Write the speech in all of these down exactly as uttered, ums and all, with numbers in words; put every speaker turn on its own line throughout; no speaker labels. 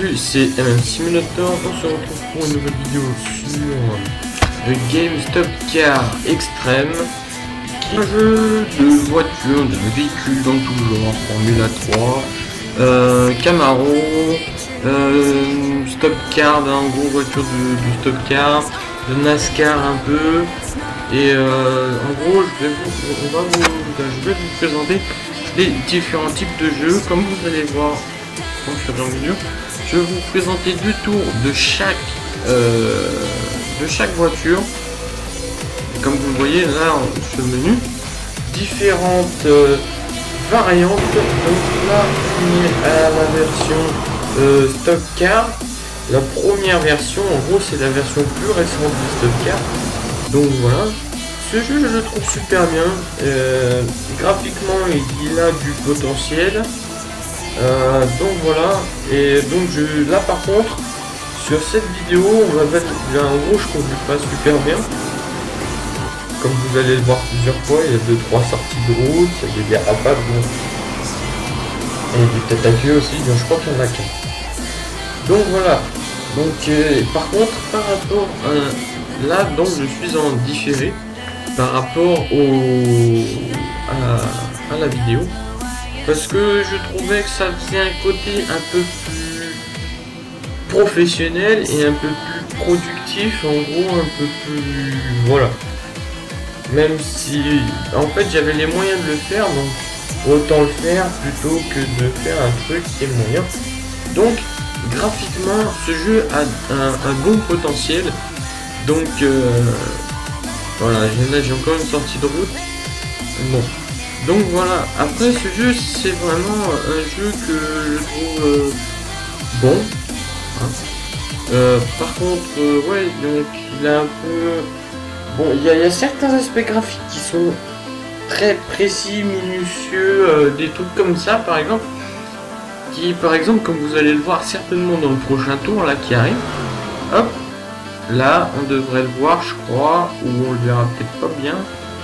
Salut, c'est M M Simulator, on se retrouve pour une nouvelle vidéo sur le Game Stock Car Extreme, qui est un jeu de voiture, de véhicules dans tout genre, Formula trois, euh, Camaro, euh, Stock Car, en gros voiture de, de Stock Car, de NASCAR un peu, et euh, en gros je vais vous, on va vous, je vais vous présenter les différents types de jeux, comme vous allez voir. Dans la vidéo, je vais vous présenter deux tours de chaque euh, de chaque voiture. Comme vous le voyez là sur le menu, différentes euh, variantes. Donc là on est à la version euh, Stock Car. La première version, en gros, c'est la version plus récente du Stock Car. Donc voilà, ce jeu je le trouve super bien. Euh, graphiquement, il a du potentiel. Euh, donc voilà, et donc je là par contre sur cette vidéo on va mettre là, en gros je conduis pas super bien, comme vous allez le voir plusieurs fois. Il y a deux trois sorties de route, il y a des dérapages, bon. Et du tête à queue aussi, donc je crois qu'il y en a qu'un. Donc voilà, donc euh, par contre par rapport à là, donc je suis en différé par rapport au à, à la vidéo, parce que je trouvais que ça faisait un côté un peu plus professionnel et un peu plus productif, en gros un peu plus... voilà. Même si en fait j'avais les moyens de le faire, donc autant le faire plutôt que de faire un truc qui est moyen. Donc graphiquement ce jeu a un, un bon potentiel. Donc euh, voilà, là j'ai encore une sortie de route. Bon. Donc voilà, après ce jeu c'est vraiment un jeu que je trouve euh, bon. Hein. Euh, par contre, euh, ouais, donc il a un peu... Bon, il y, y a certains aspects graphiques qui sont très précis, minutieux, euh, des trucs comme ça par exemple. Qui par exemple, comme vous allez le voir certainement dans le prochain tour là qui arrive. Hop, là on devrait le voir je crois, ou on le verra peut-être pas bien.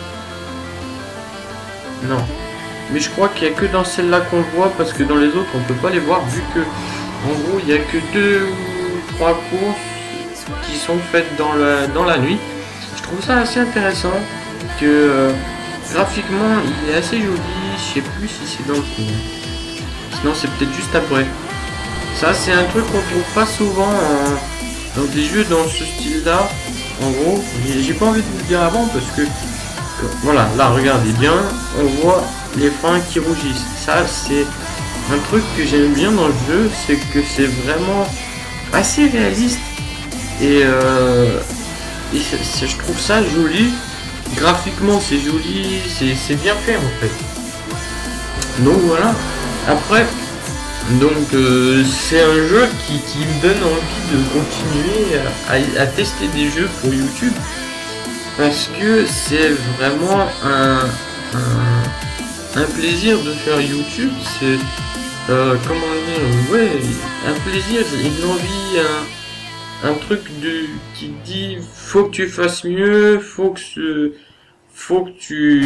Non, mais je crois qu'il n'y a que dans celle-là qu'on le voit, parce que dans les autres on peut pas les voir, vu que en gros il n'y a que deux ou trois courses qui sont faites dans la, dans la nuit. Je trouve ça assez intéressant, que euh, graphiquement il est assez joli. Je sais plus si c'est dans le film, sinon c'est peut-être juste après. Ça c'est un truc qu'on trouve pas souvent en, dans des jeux dans ce style là. En gros, j'ai pas envie de vous le dire avant, parce que voilà, là regardez bien, on voit les freins qui rougissent. Ça c'est un truc que j'aime bien dans le jeu, c'est que c'est vraiment assez réaliste, et, euh, et c est, c est, je trouve ça joli. Graphiquement c'est joli, c'est bien fait en fait. Donc voilà, après donc euh, c'est un jeu qui, qui me donne envie de continuer à, à, à tester des jeux pour YouTube. Parce que c'est vraiment un, un, un plaisir de faire YouTube. C'est euh, comment dire, ouais, un plaisir, une envie, un, un truc de qui dit faut que tu fasses mieux, faut que ce, faut que tu,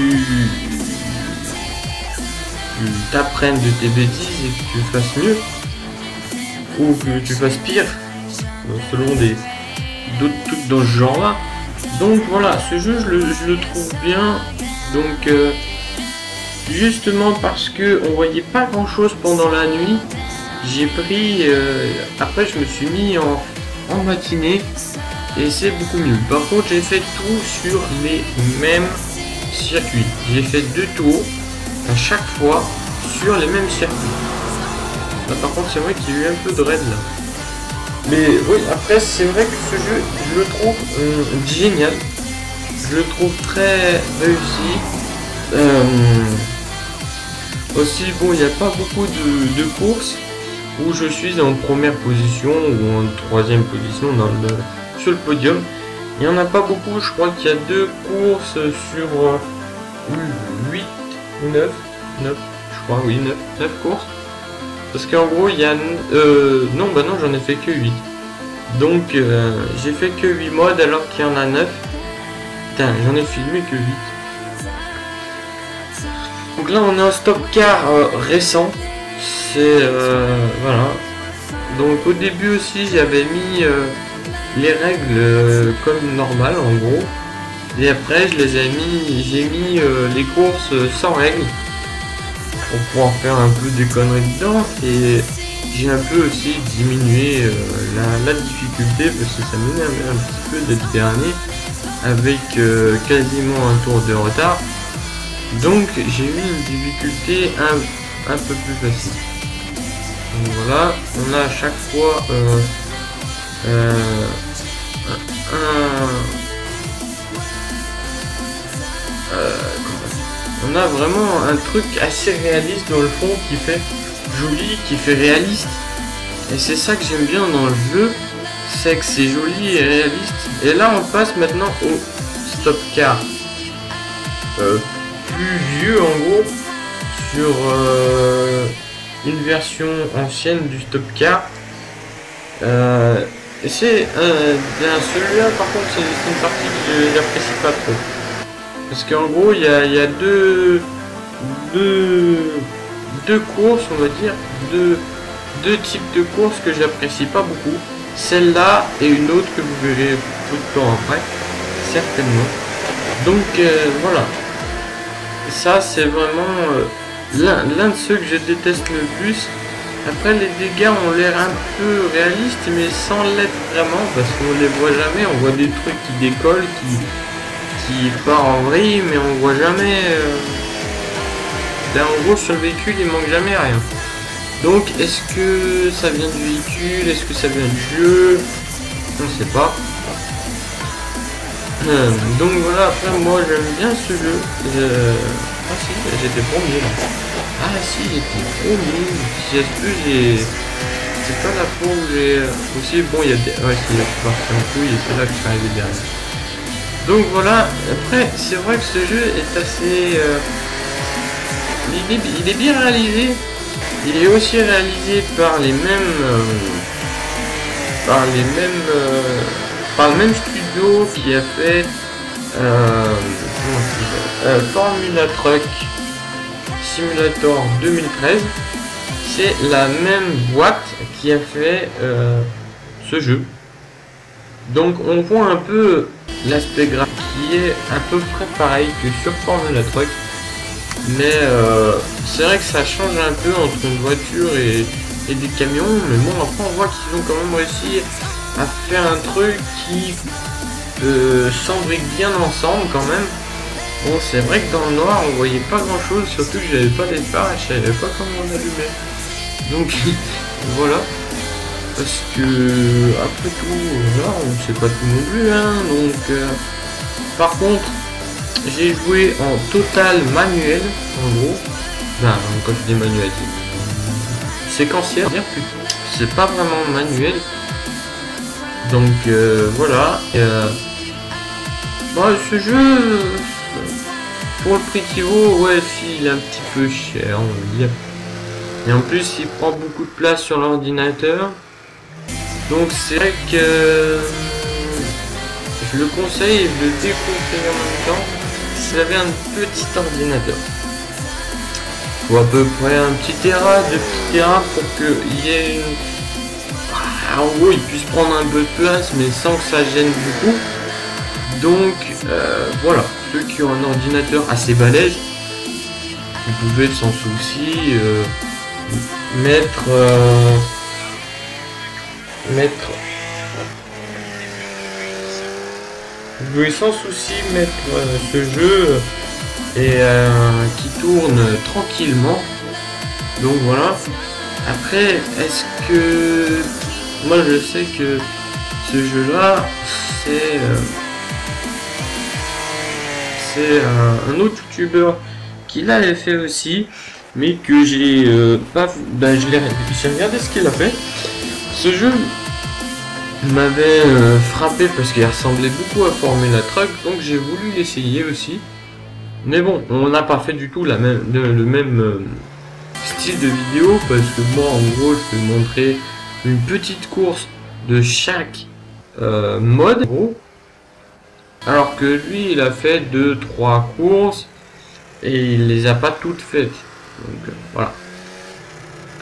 tu t'apprennes de tes bêtises et que tu fasses mieux, ou que tu fasses pire, selon des d'autres trucs dans ce genre-là. Donc voilà, ce jeu je le, je le trouve bien. Donc euh, justement parce que on voyait pas grand chose pendant la nuit, j'ai pris euh, après je me suis mis en, en matinée, et c'est beaucoup mieux. Par contre j'ai fait tout sur les mêmes circuits. J'ai fait deux tours à chaque fois sur les mêmes circuits. Là, par contre c'est vrai qu'il y a eu un peu de raid là. Mais oui, après c'est vrai que ce jeu, je le trouve euh, génial, je le trouve très réussi. Euh, aussi bon, il n'y a pas beaucoup de, de courses où je suis en première position ou en troisième position dans le, sur le podium. Il n'y en a pas beaucoup, je crois qu'il y a deux courses sur euh, huit ou neuf, neuf, je crois, oui, neuf, neuf courses. Parce qu'en gros il y a... Euh, non bah non, j'en ai fait que huit. Donc euh, j'ai fait que huit modes alors qu'il y en a neuf. Putain, j'en ai filmé que huit. Donc là on est en Stock Car euh, récent. C'est... Euh, voilà. Donc au début aussi j'avais mis euh, les règles euh, comme normal en gros. Et après je les ai mis, j'ai mis euh, les courses sans règles. Pour pouvoir faire un peu des conneries dedans. Et j'ai un peu aussi diminué euh, la, la difficulté parce que ça m'énervait un petit peu d'être dernier avec euh, quasiment un tour de retard. Donc j'ai mis une difficulté un, un peu plus facile. Donc voilà, on a à chaque fois euh, euh, un, euh, on a vraiment un truc assez réaliste dans le fond qui fait joli, qui fait réaliste. Et c'est ça que j'aime bien dans le jeu, c'est que c'est joli et réaliste. Et là on passe maintenant au stop car. Euh, plus vieux en gros, sur euh, une version ancienne du stop car. Euh, c'est euh, celui-là par contre c'est une partie que j'apprécie pas trop. Parce qu'en gros il y a, y a deux, deux, deux courses on va dire, deux, deux types de courses que j'apprécie pas beaucoup. Celle-là et une autre que vous verrez peu de temps après, certainement. Donc euh, voilà. Ça c'est vraiment euh, l'un de ceux que je déteste le plus. Après les dégâts ont l'air un peu réalistes mais sans l'être vraiment parce qu'on les voit jamais. On voit des trucs qui décollent, qui, qui part en vrille mais on voit jamais. Euh... Là en gros sur le véhicule il manque jamais rien. Donc est-ce que ça vient du véhicule, est-ce que ça vient du jeu? On ne sait pas. Euh, donc voilà, après moi j'aime bien ce jeu. Euh... Ah si, j'étais premier là. Ah si, j'étais premier. Si est-ce que j'ai... C'est pas la fois où j'ai... Aussi, bon, il y a des... Ouais, si, là, je suis parti en couille et c'est là que je suis arrivé derrière. Donc voilà, après, c'est vrai que ce jeu est assez... Euh... Il, est, il est bien réalisé. Il est aussi réalisé par les mêmes... Euh... Par les mêmes... Euh... Par le même studio qui a fait... Euh... Euh, Formula Truck Simulator deux mille treize, c'est la même boîte qui a fait euh, ce jeu. Donc on voit un peu l'aspect graphique qui est à peu près pareil que sur Formula Truck, mais euh, c'est vrai que ça change un peu entre une voiture et, et des camions. Mais bon, après on voit qu'ils ont quand même réussi à faire un truc qui euh, s'embrique bien ensemble quand même. Bon, c'est vrai que dans le noir on voyait pas grand chose, surtout que j'avais pas les phares et je savais pas comment on allumait. Donc voilà. Parce que après tout, là on sait pas tout non plus hein. Donc euh, par contre j'ai joué en total manuel en gros. Ben quand je dis manuel, c'est séquentiel, c'est pas vraiment manuel. Donc euh, voilà. Euh, bon, ce jeu. Pour le prix qu'il vaut, ouais, si, il est un petit peu cher, on va dire. Et en plus, il prend beaucoup de place sur l'ordinateur. Donc, c'est vrai que je le conseille et je le déconseille en même temps. Si vous avez un petit ordinateur, il faut à peu près un petit téra, deux petits téra pour qu'il y ait une... Ah, en gros, il puisse prendre un peu de place, mais sans que ça gêne beaucoup. Donc, euh, voilà. Ceux qui ont un ordinateur assez balèze, vous pouvez sans souci euh, mettre euh, mettre vous pouvez sans souci mettre euh, ce jeu et euh, qui tourne tranquillement. Donc voilà. Après, est-ce que moi je sais que ce jeu là c'est euh, c'est un, un autre youtubeur qui l'avait fait aussi, mais que j'ai euh, pas... Ben, je l'ai regardé ce qu'il a fait. Ce jeu m'avait euh, frappé parce qu'il ressemblait beaucoup à Formula Truck, donc j'ai voulu l'essayer aussi. Mais bon, on n'a pas fait du tout la même, le, le même euh, style de vidéo, parce que moi en gros je vais vous montrer une petite course de chaque euh, mode. En gros. Alors que lui, il a fait deux trois courses et il les a pas toutes faites. Donc euh, voilà.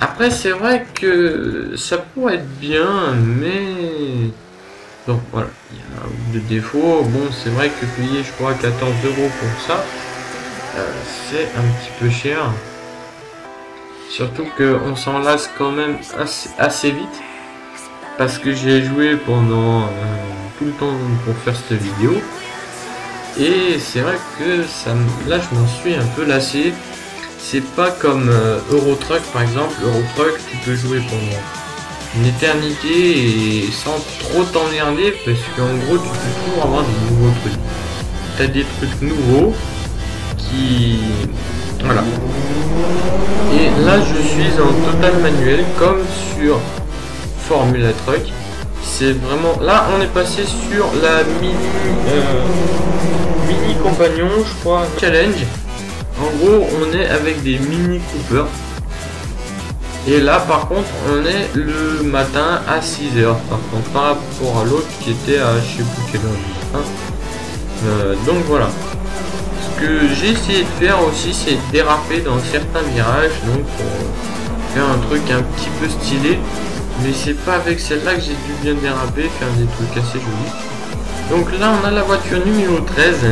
Après c'est vrai que ça pourrait être bien, mais donc voilà, il y a des défauts. Bon, c'est vrai que payer je crois quatorze euros pour ça, euh, c'est un petit peu cher. Surtout qu'on s'en lasse quand même assez, assez vite. Parce que j'ai joué pendant euh, tout le temps pour faire cette vidéo. Et c'est vrai que ça, là je m'en suis un peu lassé. C'est pas comme euh, Euro Truck par exemple. Euro Truck tu peux jouer pendant une éternité et sans trop t'emmerder. Parce qu'en gros tu peux toujours avoir des nouveaux trucs. T'as des trucs nouveaux qui... Voilà. Et là je suis en total manuel comme sur Formula Truck. C'est vraiment... Là on est passé sur la mini... Euh, mini compagnon je crois. Challenge. En gros on est avec des mini Cooper. Et là par contre on est le matin à six heures. Par contre par rapport à l'autre qui était à je sais plus quelle heure du matin. Euh, donc voilà. Ce que j'ai essayé de faire aussi c'est de déraper dans certains virages. Donc pour faire un truc un petit peu stylé. Mais c'est pas avec celle-là que j'ai dû bien déraper, faire des trucs assez jolis. Donc là on a la voiture numéro treize.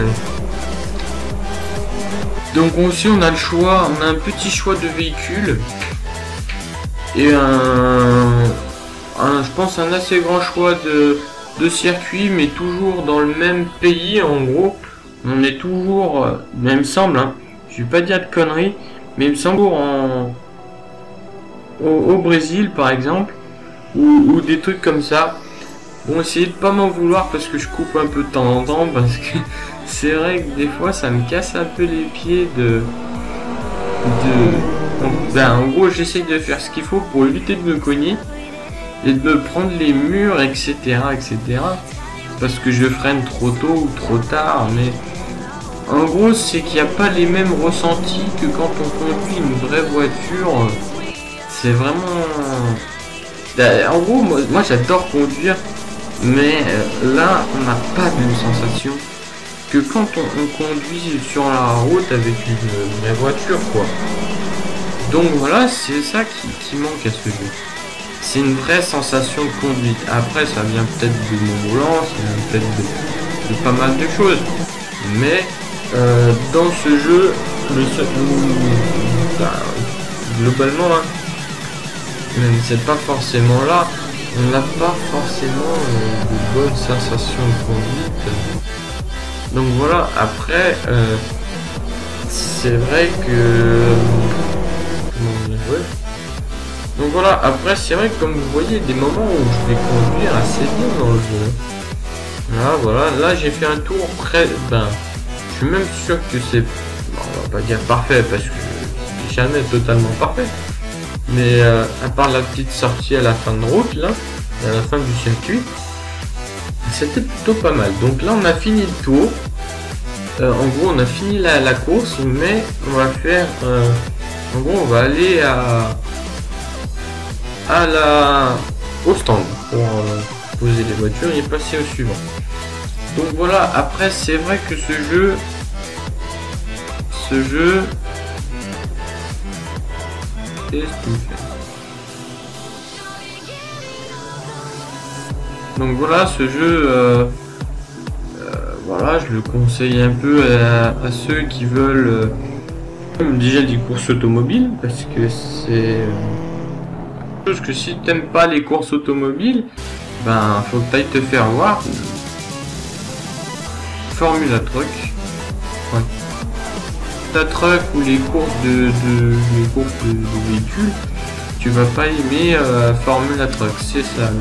Donc aussi on a le choix, on a un petit choix de véhicule. Et un, un je pense un assez grand choix de, de circuit, mais toujours dans le même pays en gros. On est toujours, mais il me semble, hein, je vais pas dire de conneries, mais il me semble en, au, au Brésil par exemple. Ou, ou des trucs comme ça. Bon, essayez de pas m'en vouloir parce que je coupe un peu de temps en temps, parce que c'est vrai que des fois ça me casse un peu les pieds de... de... Ben, en gros j'essaye de faire ce qu'il faut pour éviter de me cogner et de me prendre les murs, etc, etc, parce que je freine trop tôt ou trop tard. Mais en gros c'est qu'il n'y a pas les mêmes ressentis que quand on conduit une vraie voiture. C'est vraiment... En gros, moi, moi j'adore conduire, mais euh, là on n'a pas de sensation que quand on, on conduit sur la route avec une vraie voiture, quoi. Donc voilà, c'est ça qui, qui manque à ce jeu. C'est une vraie sensation de conduite. Après, ça vient peut-être de mon volant, ça vient peut-être de, de pas mal de choses, mais euh, dans ce jeu, le seul, bah, globalement, hein, même c'est pas forcément là, on n'a pas forcément euh, de bonnes sensations de conduite. Donc voilà, après euh, c'est vrai que comment dire, ouais. Donc voilà, après c'est vrai que comme vous voyez, des moments où je vais conduire assez bien dans le jeu. Là voilà, là j'ai fait un tour près, ben je suis même sûr que c'est, bon, on va pas dire parfait parce que c'est jamais totalement parfait. Mais euh, à part la petite sortie à la fin de route, là, à la fin du circuit, c'était plutôt pas mal. Donc là, on a fini le tour. Euh, en gros, on a fini la, la course, mais on va faire... Euh, en gros, on va aller à, à la, au stand pour euh, poser les voitures et passer au suivant. Donc voilà, après, c'est vrai que ce jeu... Ce jeu... Qu'est-ce qu'il fait? Donc voilà, ce jeu, euh, euh, voilà, je le conseille un peu à, à ceux qui veulent euh, déjà des courses automobiles, parce que c'est euh, chose que si t'aimes pas les courses automobiles, ben faut que t'ailles te faire voir. Formula Truck, ouais. Ta truck ou les courses de, de les courses de, de véhicules, tu vas pas aimer euh, Formula Truck, c'est ça.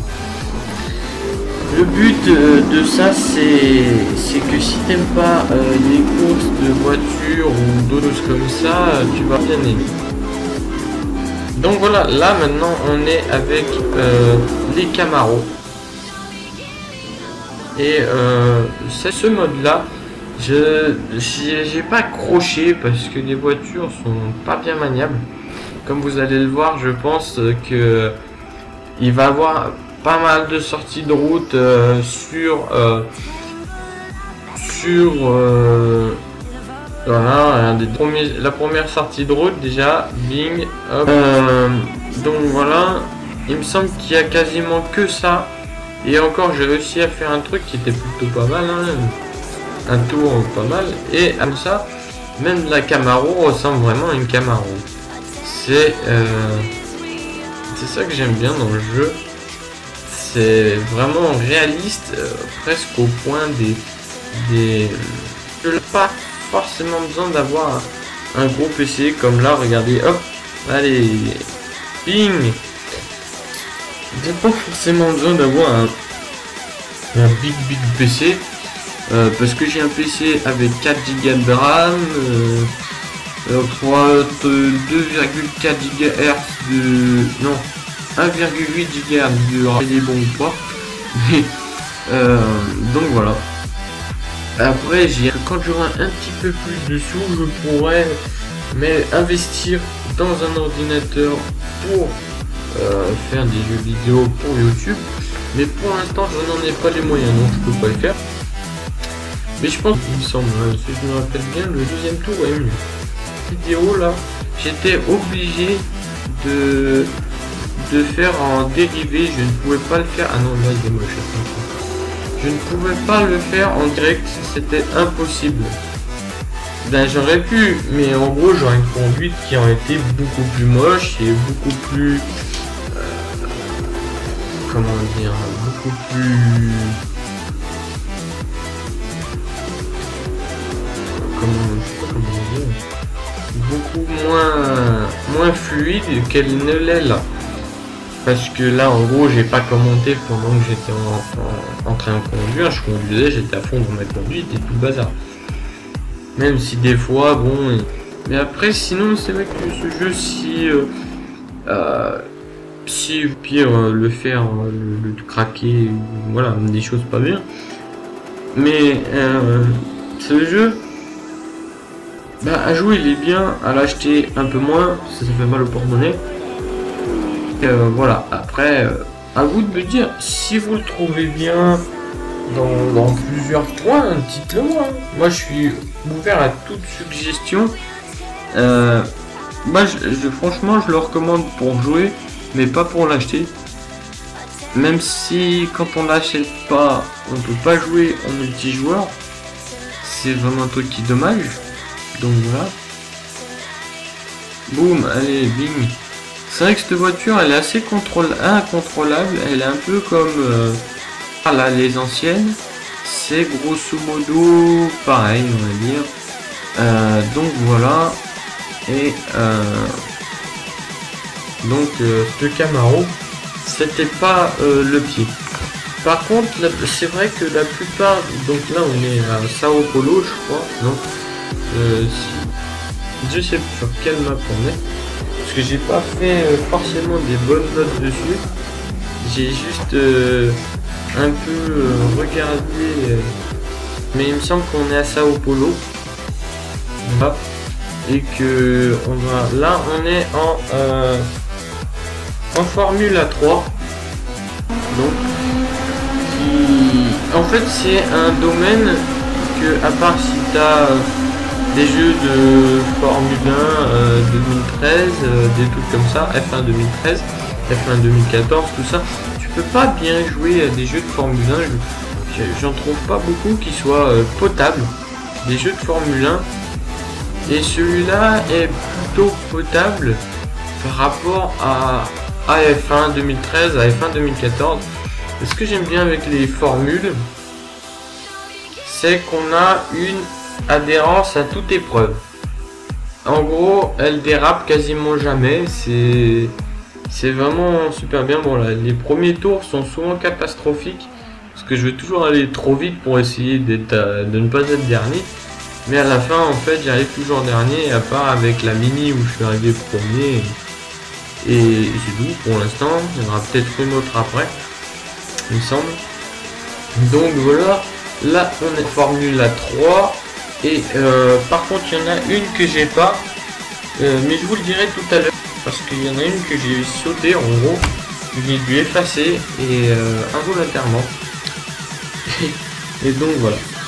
Le, le but euh, de ça, c'est que si t'aimes pas euh, les courses de voitures ou d'autres choses comme ça, tu vas bien aimer. Donc voilà, là maintenant on est avec euh, les Camaro. Et euh, c'est ce mode là. Je j'ai pas accroché parce que les voitures sont pas bien maniables. Comme vous allez le voir, je pense que il va avoir pas mal de sorties de route euh, sur euh, sur euh, Voilà, un des premiers, la première sortie de route déjà, bing, hop. Euh, donc voilà, il me semble qu'il y a quasiment que ça. Et encore, j'ai réussi à faire un truc qui était plutôt pas mal, hein. Un tour pas mal. Et comme ça, même la Camaro ressemble vraiment à une Camaro. C'est euh, c'est ça que j'aime bien dans le jeu. C'est vraiment réaliste, euh, presque au point des... des... Je n'ai pas forcément besoin d'avoir un, un gros P C comme là, regardez, hop, allez, ping. J'ai pas forcément besoin d'avoir un, un big big P C, euh, parce que j'ai un P C avec quatre giga de RAM, euh, euh, deux virgule quatre gigahertz de... non, un virgule huit gigahertz de RAM, il est bon ou pas. Mais, euh, donc voilà. Après, j'ai quand j'aurai un petit peu plus de sous, je pourrais mais investir dans un ordinateur pour euh, faire des jeux vidéo pour YouTube. Mais pour l'instant, je n'en ai pas les moyens, donc je peux pas le faire. Mais je pense qu'il me semble, si je me rappelle bien, le deuxième tour est mieux. Vidéo là, j'étais obligé de de faire en dérivé, je ne pouvais pas le faire. Ah non, là il est moche. Je ne pouvais pas le faire en direct, c'était impossible. Ben j'aurais pu, mais en gros j'aurais une conduite qui aurait été beaucoup plus moche et beaucoup plus... Euh, comment dire, beaucoup plus... Comment, je sais pas comment dire... Beaucoup moins, moins fluide qu'elle ne l'est là. Parce que là en gros j'ai pas commenté pendant que j'étais en, en, en train de conduire, je conduisais, j'étais à fond dans ma conduite et tout le bazar. Même si des fois bon, mais après sinon c'est vrai que ce jeu si euh, euh, si pire euh, le faire, euh, le, le craquer, voilà, des choses pas bien. Mais euh, ce jeu, bah, à jouer il est bien, à l'acheter un peu moins, ça, ça fait mal au porte-monnaie. Euh, voilà, après, euh, à vous de me dire si vous le trouvez bien dans, dans plusieurs points, dites-le moi. Moi, je suis ouvert à toute suggestion. Euh, moi, je, je, franchement, je le recommande pour jouer, mais pas pour l'acheter. Même si, quand on l'achète pas, on peut pas jouer en multijoueur. C'est vraiment un truc qui est dommage. Donc voilà. Boum, allez, bing. C'est vrai que cette voiture elle est assez contrôle incontrôlable, elle est un peu comme euh, ah là, les anciennes, c'est grosso modo pareil on va dire. Euh, donc voilà, et euh, donc euh, ce Camaro c'était pas euh, le pied. Par contre c'est vrai que la plupart, donc là on est à Sao Paulo je crois, non euh, si, je sais plus sur quelle map on est. Parce que j'ai pas fait euh, forcément des bonnes notes dessus. J'ai juste euh, un peu euh, regardé. Euh, mais il me semble qu'on est à Sao Paulo. Voilà. Et que on va. Là on est en euh, en Formule trois. Donc qui, en fait c'est un domaine que à part si t'as euh, des jeux de Formule un euh, deux mille treize, euh, des trucs comme ça, F un deux mille treize, F un deux mille quatorze, tout ça, tu peux pas bien jouer à des jeux de Formule un, j'en trouve pas beaucoup qui soient euh, potables, des jeux de Formule un, et celui-là est plutôt potable par rapport à, à F un deux mille treize, à F un deux mille quatorze. Et ce que j'aime bien avec les formules, c'est qu'on a une adhérence à toute épreuve. En gros, elle dérape quasiment jamais. C'est c'est vraiment super bien. Bon, là, les premiers tours sont souvent catastrophiques parce que je vais toujours aller trop vite pour essayer d'être euh, de ne pas être dernier. Mais à la fin, en fait, j'arrive toujours dernier, à part avec la mini où je suis arrivé premier. Et c'est tout pour l'instant. Il y en aura peut-être une autre après, il me semble. Donc voilà. Là, on est Formule trois. Et euh, par contre il y en a une que j'ai pas, euh, mais je vous le dirai tout à l'heure, parce qu'il y en a une que j'ai sauté en gros, j'ai dû effacer et euh, involontairement. Et donc voilà.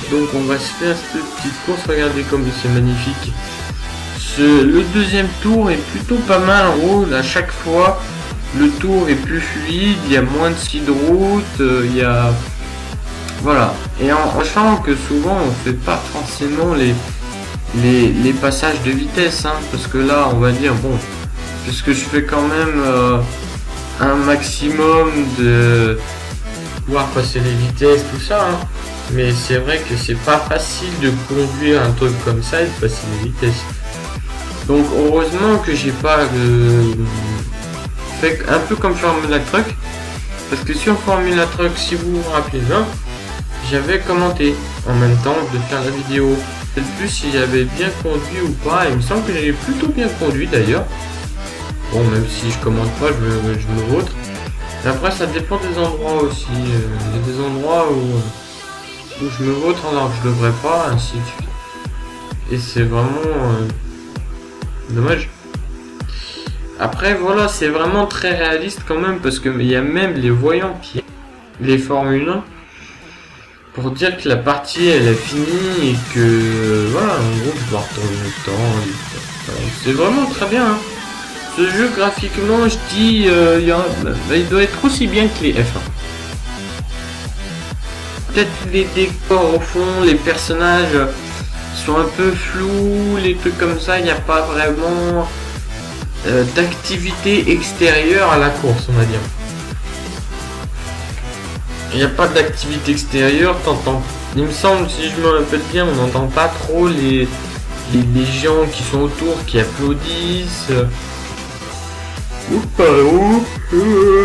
Donc on va se faire cette petite course, regardez comme c'est magnifique. Ce, le deuxième tour est plutôt pas mal en gros, à chaque fois le tour est plus fluide, il y a moins de ski de route, euh, il y a... Voilà, et en sachant que souvent on fait pas forcément les, les, les passages de vitesse, hein, parce que là on va dire, bon, puisque je fais quand même euh, un maximum de pouvoir passer les vitesses, tout ça, hein, mais c'est vrai que c'est pas facile de conduire un truc comme ça et de passer les vitesses. Donc heureusement que j'ai pas euh, fait un peu comme Formula Truck, parce que sur Formula Truck, si vous vous rappelez bien, j'avais commenté en même temps de faire la vidéo. C'est plus si j'avais bien conduit ou pas. Il me semble que j'ai plutôt bien conduit d'ailleurs. Bon, même si je commente pas, je me, je me vautre. Et après, ça dépend des endroits aussi. Il y a des endroits où, où je me vautre alors que je devrais pas, ainsi de suite. Et c'est vraiment euh, dommage. Après, voilà, c'est vraiment très réaliste quand même parce qu'il y a même les voyants qui les Formule un pour dire que la partie elle est finie et que voilà, en gros, je dois retourner le temps. C'est vraiment très bien. Hein. Ce jeu graphiquement, je dis, euh, il, a, bah, il doit être aussi bien que les F un. Peut-être les décors au fond, les personnages sont un peu flous, les trucs comme ça, il n'y a pas vraiment euh, d'activité extérieure à la course, on va dire. Il n'y a pas d'activité extérieure, t'entends. Il me semble, si je me rappelle bien, on n'entend pas trop les, les, les gens qui sont autour qui applaudissent. Oups, oups,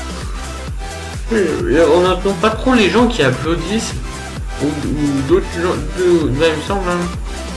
on n'entend pas trop les gens qui applaudissent. Ou, ou d'autres gens. De, là, il me semble. Hein.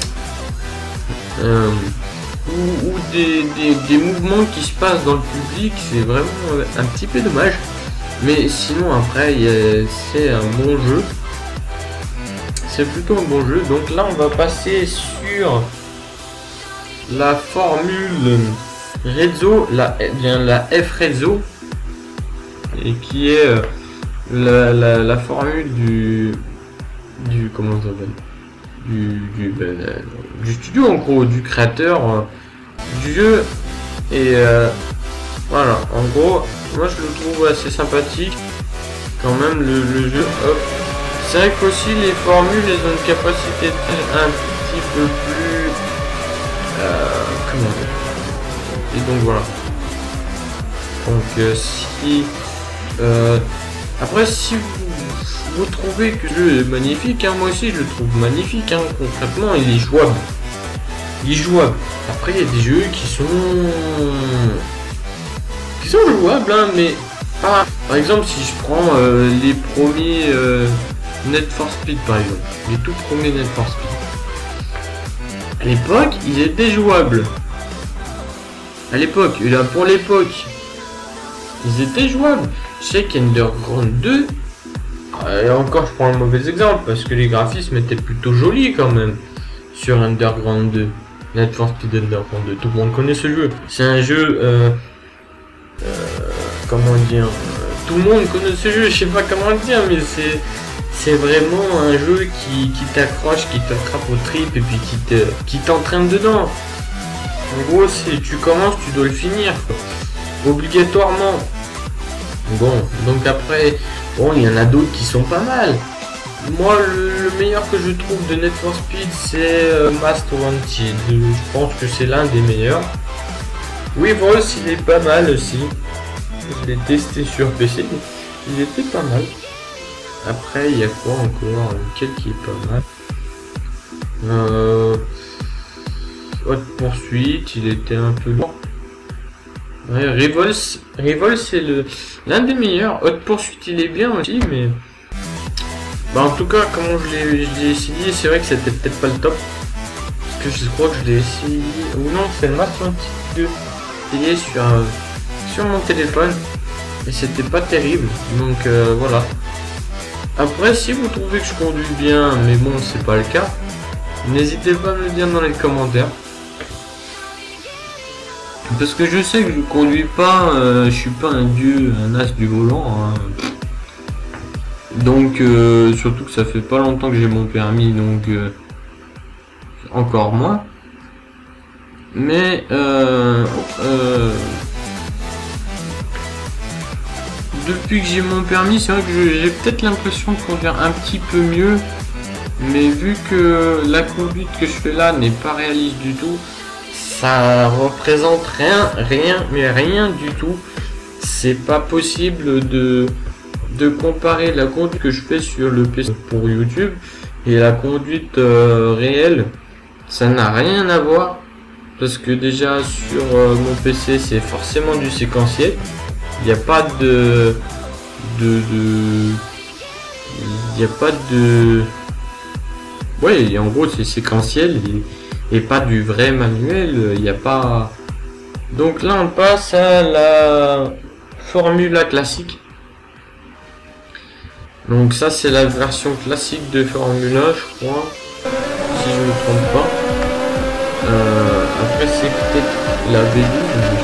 Euh, ou ou des, des, des mouvements qui se passent dans le public, c'est vraiment un petit peu dommage. Mais sinon après c'est un bon jeu. C'est plutôt un bon jeu. Donc là on va passer sur la formule Rezzo, la, bien, la F Rezzo. Et qui est euh, la, la, la formule du du comment ça s'appelle du, du, ben, du studio en gros, du créateur euh, du jeu. Et euh, voilà, en gros, moi je le trouve assez sympathique quand même le, le jeu. C'est vrai qu'aussi les formules elles ont une capacité un petit peu plus euh, comment dire. Et donc voilà. Donc euh, si euh, après si vous, vous trouvez que le jeu est magnifique, hein, moi aussi je le trouve magnifique, hein, concrètement il est jouable. Il est jouable. Après il y a des jeux qui sont qui sont jouables, hein, mais pas. Par exemple, si je prends euh, les premiers euh, Need for Speed, par exemple, les tout premiers Need for Speed, à l'époque, ils étaient jouables. À l'époque, et là pour l'époque, ils étaient jouables. Je sais qu'Underground deux, euh, et encore, je prends un mauvais exemple parce que les graphismes étaient plutôt jolis quand même sur Underground deux. Need for Speed Underground deux, tout le monde connaît ce jeu. C'est un jeu. Euh, Euh, comment dire, tout le monde connaît ce jeu, je sais pas comment le dire, mais c'est c'est vraiment un jeu qui, qui t'accroche, qui t'attrape au trip et puis qui te qui t'entraîne dedans. En gros, si tu commences, tu dois le finir, quoi. Obligatoirement. Bon, donc après, bon, il y en a d'autres qui sont pas mal. Moi, le, le meilleur que je trouve de Need for Speed, c'est euh, Most Wanted. Je pense que c'est l'un des meilleurs. Oui, Bros, il est pas mal aussi. Je l'ai testé sur P C. Il était pas mal. Après, il y a quoi encore? Lequel qui est pas mal? Euh... Haute poursuite, il était un peu lourd. Ouais, Rivals, Rivals c'est le l'un des meilleurs. Haute poursuite, il est bien aussi, mais bah en tout cas, comment je l'ai essayé, c'est vrai que c'était peut-être pas le top. Parce que je crois que je l'ai essayé. Ou non, c'est le Most Wanted deux. Sur, euh, sur mon téléphone et c'était pas terrible, donc euh, voilà. Après, si vous trouvez que je conduis bien, mais bon c'est pas le cas, n'hésitez pas à me le dire dans les commentaires, parce que je sais que je conduis pas, euh, je suis pas un dieu, un as du volant, hein. Donc euh, surtout que ça fait pas longtemps que j'ai mon permis, donc euh, encore moins. Mais euh, euh, depuis que j'ai mon permis, c'est vrai que j'ai peut-être l'impression de conduire un petit peu mieux. Mais vu que la conduite que je fais là n'est pas réaliste du tout, ça représente rien, rien, mais rien du tout. C'est pas possible de, de comparer la conduite que je fais sur le P C pour YouTube et la conduite euh, réelle. Ça n'a rien à voir. Parce que déjà sur euh, mon P C c'est forcément du séquentiel. Il n'y a pas de... de... de... Il n'y a pas de... Ouais, en gros c'est séquentiel et, et pas du vrai manuel, il n'y a pas... Donc là on passe à la Formula classique. Donc ça c'est la version classique de Formula je crois, si je ne me trompe pas. Euh, après c'est peut-être la V douze, je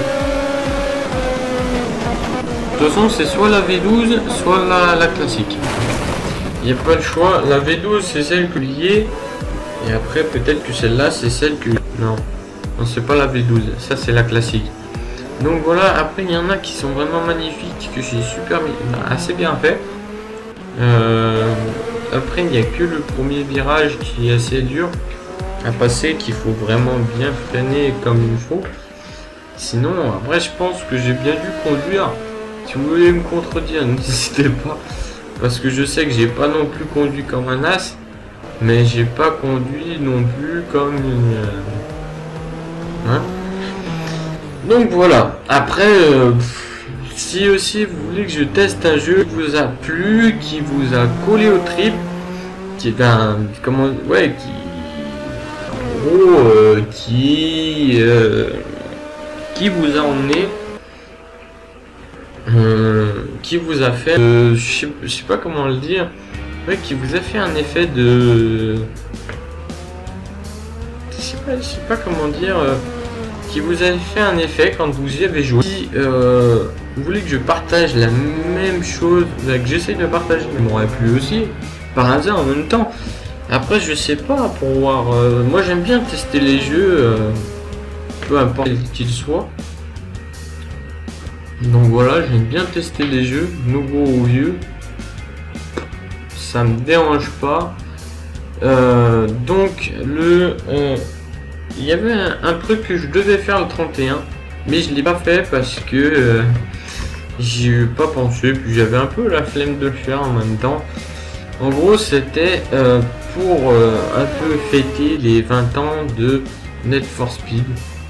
pense. De toute façon c'est soit la V douze, soit la, la classique. Il n'y a pas le choix. La V douze c'est celle que liée. Et après peut-être que celle-là c'est celle que... Non, non c'est pas la V douze. Ça c'est la classique. Donc voilà, après il y en a qui sont vraiment magnifiques. Que j'ai super assez bien fait. Euh, après il n'y a que le premier virage qui est assez dur à passer. Qu'il faut vraiment bien freiner comme il faut. Sinon après je pense que j'ai bien dû conduire. Si vous voulez me contredire n'hésitez pas. Parce que je sais que j'ai pas non plus conduit comme un as, mais j'ai pas conduit non plus comme une... Hein, donc voilà. Après, euh, si aussi vous voulez que je teste un jeu qui vous a plu, qui vous a collé au trip, qui est un... Comment... Ouais, qui... En gros, euh, qui... Euh, qui vous a emmené... Euh, qui vous a fait, euh, je, sais, je sais pas comment le dire, ouais, qui vous a fait un effet de, je sais pas, je sais pas comment dire, euh, qui vous a fait un effet quand vous y avez joué. Si euh, vous voulez que je partage la même chose, là, que j'essaye de partager, mais m'aurait plu aussi, par hasard en même temps. Après je sais pas, pour voir, euh, moi j'aime bien tester les jeux, euh, peu importe quels qu'ils soient. Donc voilà, j'aime bien tester les jeux, nouveaux ou vieux. Ça me dérange pas. Euh, donc le, euh, il y avait un, un truc que je devais faire le trente et un, mais je l'ai pas fait parce que euh, j'y ai pas pensé. Puis j'avais un peu la flemme de le faire en même temps. En gros, c'était euh, pour euh, un peu fêter les vingt ans de Need for Speed.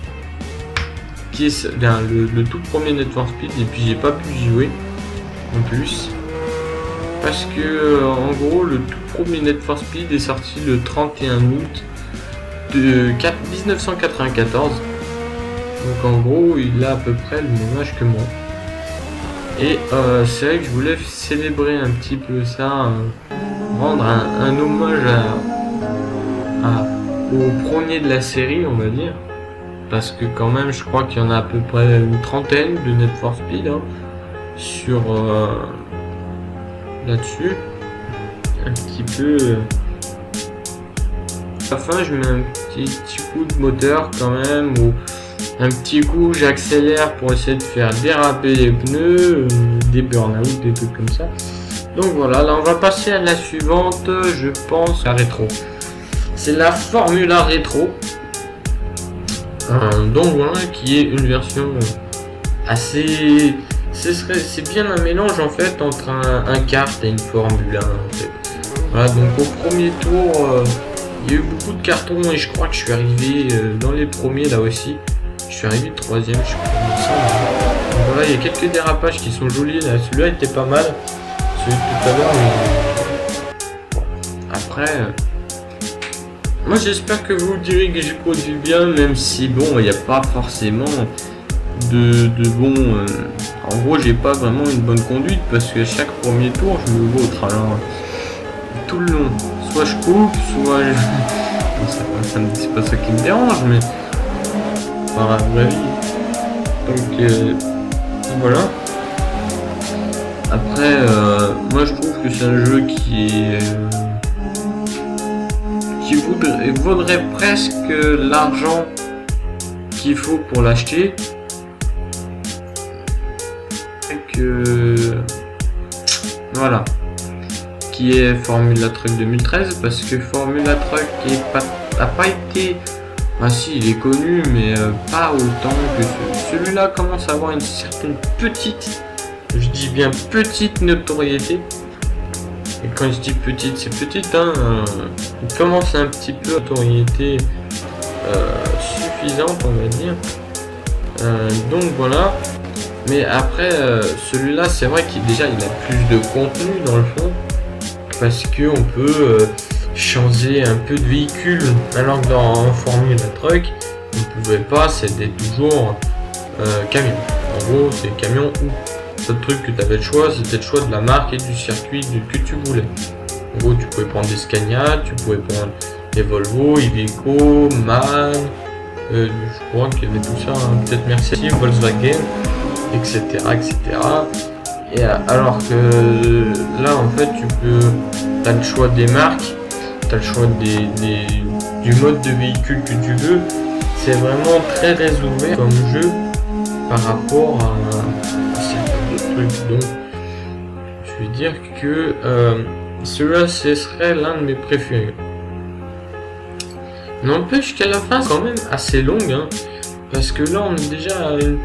Bien, le, le tout premier Need for Speed, et puis j'ai pas pu y jouer en plus parce que euh, en gros le tout premier Need for Speed est sorti le trente et un août de mille neuf cent quatre-vingt-quatorze, donc en gros il a à peu près le même âge que moi. Et euh, c'est vrai que je voulais célébrer un petit peu ça, euh, rendre un, un hommage à, à, au premier de la série, on va dire. Parce que quand même je crois qu'il y en a à peu près une trentaine de Need for Speed hein, sur euh, là-dessus. Un petit peu euh, à la fin je mets un petit, petit coup de moteur quand même, ou un petit coup j'accélère pour essayer de faire déraper les pneus, euh, des burn-out, des trucs comme ça. Donc voilà, là on va passer à la suivante, je pense la rétro. C'est la Formula rétro. Euh, donc voilà, qui est une version assez... C'est bien un mélange en fait entre un, un kart et une Formule un en fait. Voilà, donc au premier tour, euh, il y a eu beaucoup de cartons et je crois que je suis arrivé euh, dans les premiers là aussi. Je suis arrivé troisième, je crois. Donc voilà, il y a quelques dérapages qui sont jolis là. Celui-là était pas mal. Celui de tout à l'heure, mais... Après... Euh... Moi j'espère que vous direz que j'ai produit bien, même si bon il n'y a pas forcément de, de bon... Euh, en gros j'ai pas vraiment une bonne conduite parce que chaque premier tour je me vautre alors tout le long. Soit je coupe, soit je... Bon, ça, ça, c'est pas ça qui me dérange mais... Enfin la vraie vie. Donc euh, voilà. Après, euh, moi je trouve que c'est un jeu qui est... Euh, qui vaudrait, vaudrait presque l'argent qu'il faut pour l'acheter. Que... Voilà. Qui est Formula Truck deux mille treize, parce que Formula Truck est pas, a pas été... Ah si, il est connu, mais euh, pas autant que ce, celui-là commence à avoir une certaine petite... Je dis bien petite notoriété. Et quand je dis petite, c'est petite, hein. Euh, il commence un petit peu notoriété euh, suffisante, on va dire. Euh, donc voilà. Mais après, euh, celui-là, c'est vrai qu'il déjà il a plus de contenu dans le fond. Parce que on peut euh, changer un peu de véhicule. Alors que dans Formula Truck, on ne pouvait pas, c'était toujours euh, camion. En gros, c'est camion ou... Le truc que tu avais le choix, c'était le choix de la marque et du circuit que tu voulais. En gros, tu pouvais prendre des Scania, tu pouvais prendre des Volvo, Iveco, MAN, euh, je crois qu'il y avait tout ça, hein, peut-être Mercedes, Volkswagen, et cetera, et cetera. Et alors que là, en fait, tu peux, tu as le choix des marques, tu as le choix des, des, du mode de véhicule que tu veux. C'est vraiment très résumé comme jeu par rapport à donc je veux dire que euh, celui-là ce serait l'un de mes préférés. N'empêche qu'à la fin c'est quand même assez longue, hein, parce que là on est déjà à une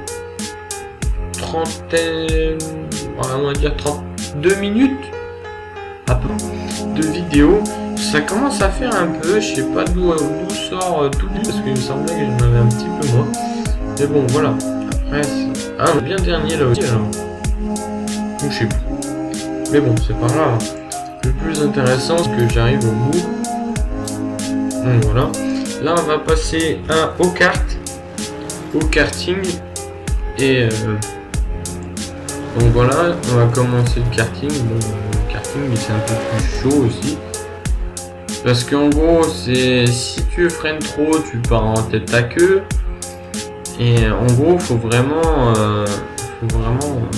trentaine, on va dire trente-deux minutes à peu de vidéo. Ça commence à faire un peu, je sais pas d'où sort tout dit, parce qu'il me semblait que j'en avais un petit peu moins, mais bon voilà. Après ah, on est bien dernier là aussi alors. Je sais plus. Mais bon, c'est pas grave. Le plus intéressant, c'est que j'arrive au bout. Donc voilà. Là, on va passer un au kart, au karting. Et euh, donc voilà, on va commencer le karting. Bon, le karting, mais c'est un peu plus chaud aussi. Parce qu'en gros, c'est si tu freines trop, tu pars en tête à queue. Et en gros, faut vraiment, euh, faut vraiment. Euh,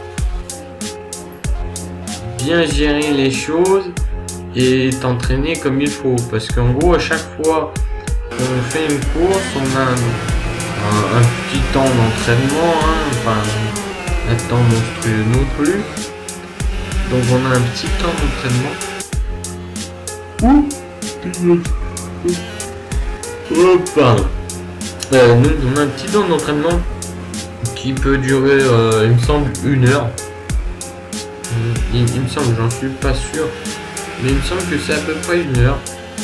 bien gérer les choses et t'entraîner comme il faut, parce qu'en gros à chaque fois qu'on fait une course on a un, un, un petit temps d'entraînement, hein, enfin un temps monstrueux non plus, donc on a un petit temps d'entraînement ou pardon euh, nous on a un petit temps d'entraînement qui peut durer euh, il me semble une heure. Il, il me semble, j'en suis pas sûr, mais il me semble que c'est à peu près une heure.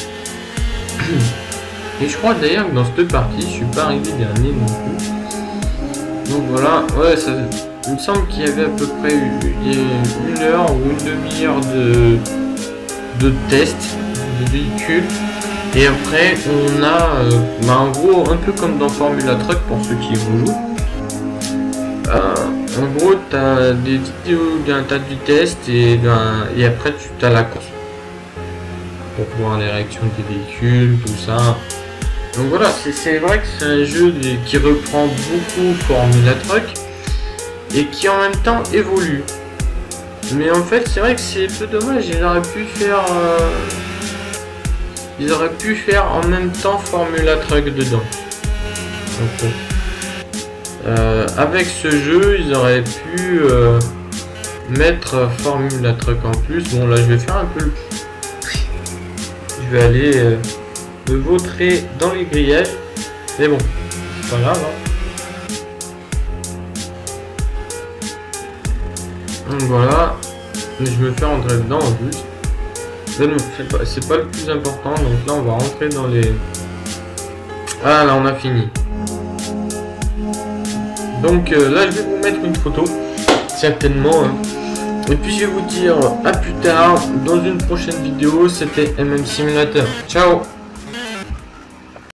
Et je crois d'ailleurs que dans cette partie, je suis pas arrivé dernier non plus. Donc voilà, ouais, ça, il me semble qu'il y avait à peu près une, une heure ou une demi-heure de, de test de véhicule. Et après, on a, euh, bah, en gros, un peu comme dans Formula Truck pour ceux qui jouent. Euh, en gros, tu as des vidéos d'un tas du test et, et après tu as la course pour voir les réactions des véhicules, tout ça. Donc voilà, c'est vrai que c'est un jeu qui reprend beaucoup Formula Truck et qui en même temps évolue. Mais en fait, c'est vrai que c'est un peu dommage, ils auraient pu faire euh, ils auraient pu faire en même temps Formula Truck dedans. Donc, Euh, avec ce jeu, ils auraient pu euh, mettre Formula Truck en plus. Bon, là, je vais faire un peu le... Je vais aller euh, me vautrer dans les grillages. Mais bon, c'est pas grave. Hein. Donc voilà. Je me fais rentrer dedans en plus. C'est pas, pas le plus important. Donc là, on va rentrer dans les... Ah, là, on a fini. Donc euh, là je vais vous mettre une photo, certainement, hein. Et puis je vais vous dire à plus tard dans une prochaine vidéo. C'était M M Simulator. Ciao.